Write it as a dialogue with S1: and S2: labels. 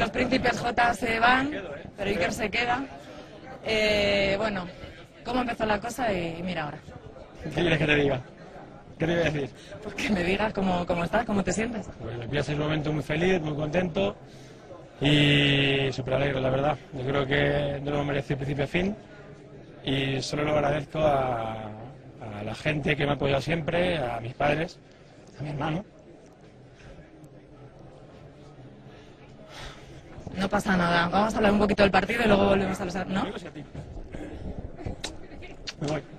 S1: los príncipes J se van, pero Iker se queda. Bueno, ¿cómo empezó la cosa? Y mira ahora.
S2: ¿Qué quieres que te diga? ¿Qué te voy a decir?
S1: Pues que me digas cómo estás, cómo te sientes.
S2: Pues me pillas en un momento muy feliz, muy contento y súper alegre, la verdad. Yo creo que no lo hemos merecido principio a fin y solo lo agradezco a la gente que me ha apoyado siempre, a mis padres, a mi hermano.
S1: No pasa nada. Vamos a hablar un poquito del partido y luego volvemos a los... ¿No?
S2: Me voy.